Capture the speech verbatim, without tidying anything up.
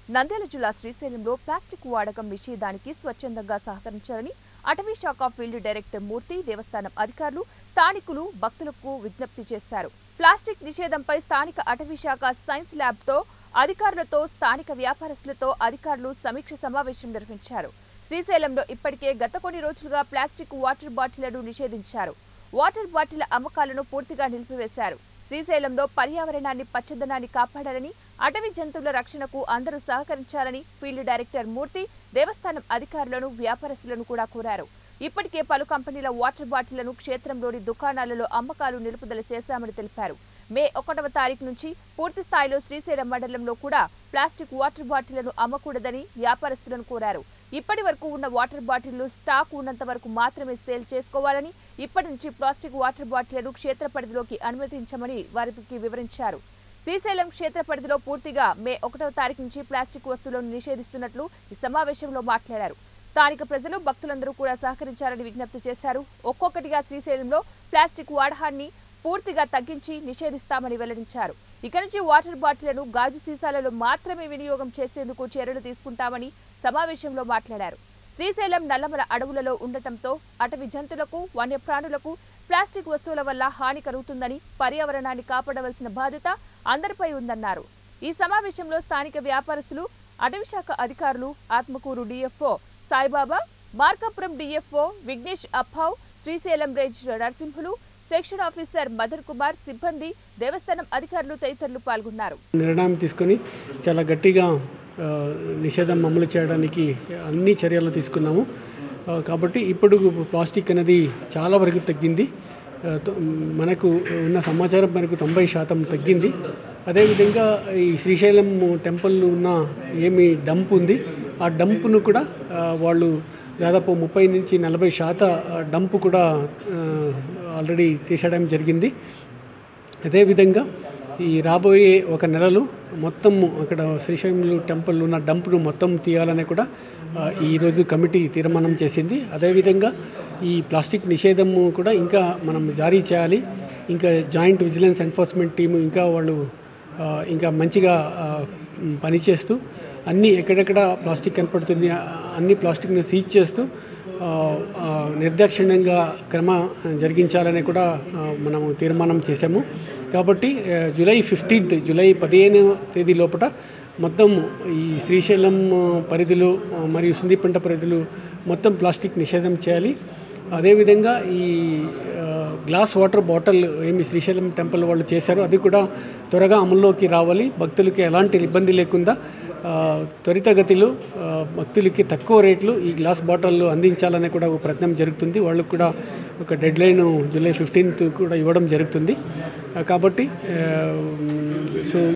నంద్యాల జిల్లా శ్రీశైలంలో ప్లాస్టిక్ వాడకం నిషేధానికి స్వచ్ఛందంగా సహకరించాలని అటవీ శాఖ ఫీల్డ్ డైరెక్టర్ మూర్తి, దేవస్థానం అధికారులు, స్థానికులు భక్తులకు విజ్ఞప్తి చేశారు. ప్లాస్టిక్ నిషేధంపై స్థానిక అటవీ శాఖ సైన్స్ ల్యాబ్తో అధికారులతో, స్థానిక వ్యాపారస్తులతో అధికారులు సమీక్ష సమావేశం నిర్వహించారు. శ్రీశైలంలో ఇప్పటికే గత కొన్ని రోజులుగా ప్లాస్టిక్ వాటర్ బాటిళ్లను నిషేధించారు. వాటర్ బాటిళ్ల అమ్మకాలను పూర్తిగా నిలిపివేశారు. శ్రీశైలంలో పర్యావరణాన్ని, పచ్చదనాన్ని కాపాడాలని, అటవీ జంతువుల రక్షణకు అందరూ సహకరించాలని ఫీల్డ్ డైరెక్టర్ మూర్తి, దేవస్థానం అధికారులను, వ్యాపారస్తులను కూడా కోరారు. ఇప్పటికే పలు కంపెనీల వాటర్ బాటిళ్లను క్షేత్రంలోని దుకాణాలలో అమ్మకాలు నిలుపుదల చేశామని తెలిపారు. మే ఒకటవ తారీఖు నుంచి పూర్తి స్థాయిలో శ్రీశైలం మండలంలో కూడా ప్లాస్టిక్ వాటర్ బాటిళ్లను అమ్మకూడదని వ్యాపారస్తులను కోరారు. ఇప్పటి వరకు ఉన్న వాటర్ బాటిళ్లు స్టాక్ ఉన్నంత వరకు మాత్రమే సేల్ చేసుకోవాలని, ఇప్పటి నుంచి ప్లాస్టిక్ వాటర్ బాటిళ్లను క్షేత్ర పరిధిలోకి అనుమతించమని వారికి వివరించారు. శ్రీశైలం క్షేత్ర పరిధిలో పూర్తిగా మే ఒకటవ తారీఖు నుంచి ప్లాస్టిక్ వస్తువులను నిషేధిస్తున్నట్లు ఈ సమావేశంలో మాట్లాడారు. స్థానిక ప్రజలు, భక్తులందరూ కూడా సహకరించాలని విజ్ఞప్తి చేశారు. ఒక్కొక్కటిగా శ్రీశైలంలో ప్లాస్టిక్ వాడకాన్ని పూర్తిగా తగ్గించి నిషేధిస్తామని వెల్లడించారు. ఇక నుంచి వాటర్ బాటిళ్లను గాజు సీసాలలో మాత్రమే వినియోగం చేసేందుకు చర్యలు తీసుకుంటామని సమావేశంలో మాట్లాడారు. శ్రీశైలం నల్లమల అడవులలో ఉండటంతో అటవీ జంతువులకు, వన్యప్రాణులకు ప్లాస్టిక్ వస్తువుల వల్ల హాని కలుగుతుందని, పర్యావరణాన్ని కాపాడవలసిన బాధ్యత అందరిపై ఉందన్నారు. ఈ సమావేశంలో స్థానిక వ్యాపారస్తులు, అటవీశాఖ అధికారులు, Atmakur DFO Saibaba, Markapuram DFO Vignesh Appav, Srisailam range Narasimhulu, section officer మదర్ కుమార్, సిబ్బంది, దేవస్థానం అధికారులు తదితరులు పాల్గొన్నారు. నిర్ణయం తీసుకొని చాలా గట్టిగా నిషేధం అమలు చేయడానికి అన్ని చర్యలు తీసుకున్నాము. కాబట్టి ఇప్పుడు ప్లాస్టిక్ అనేది చాలా వరకు తగ్గింది. మనకు ఉన్న సమాచారం మనకు తొంభై శాతం తగ్గింది. అదేవిధంగా ఈ శ్రీశైలం టెంపుల్ ఉన్న ఏమి డంప్ ఉంది, ఆ డంప్ను కూడా వాళ్ళు దాదాపు ముప్పై నుంచి నలభై శాత డంప్ కూడా ఆల్రెడీ తీసేయడం జరిగింది. అదేవిధంగా ఈ రాబోయే ఒక నెలలో మొత్తం అక్కడ శ్రీశైలం టెంపుల్ ఉన్న డంప్ను మొత్తం తీయాలని కూడా ఈరోజు కమిటీ తీర్మానం చేసింది. అదేవిధంగా ఈ ప్లాస్టిక్ నిషేధం కూడా ఇంకా మనం జారీ చేయాలి. ఇంకా జాయింట్ విజిలెన్స్ ఎన్ఫోర్స్మెంట్ టీము ఇంకా వాళ్ళు ఇంకా మంచిగా పనిచేస్తూ అన్నీ ఎక్కడెక్కడ ప్లాస్టిక్ కనపడుతుంది అన్ని ప్లాస్టిక్ను సీజ్ చేస్తూ నిర్దాక్షిణ్యంగా క్రమ జరిగించాలని కూడా మనము తీర్మానం చేశాము. కాబట్టి జూలై ఫిఫ్టీన్త్ జూలై పదిహేను తేదీ లోపల మొత్తం ఈ శ్రీశైలం పరిధిలో మరియు సుందీపంట పరిధిలో మొత్తం ప్లాస్టిక్ నిషేధం చేయాలి. అదేవిధంగా ఈ గ్లాస్ వాటర్ బాటిల్ ఏమి శ్రీశైలం టెంపుల్ వాళ్ళు చేశారో అది కూడా త్వరగా అమల్లోకి రావాలి. భక్తులకి ఎలాంటి ఇబ్బంది లేకుండా త్వరితగతిలో భక్తులకి తక్కువ రేట్లు ఈ గ్లాస్ బాటిల్ అందించాలనే కూడా ఒక ప్రయత్నం జరుగుతుంది. వాళ్ళకు కూడా ఒక డెడ్ లైన్ జూలై ఫిఫ్టీన్త్ కూడా ఇవ్వడం జరుగుతుంది. కాబట్టి సో